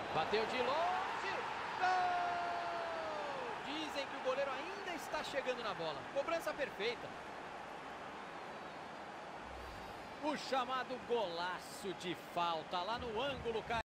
Bateu de longe. Gol! Dizem que o goleiro ainda está chegando na bola. Cobrança perfeita. O chamado golaço de falta lá no ângulo.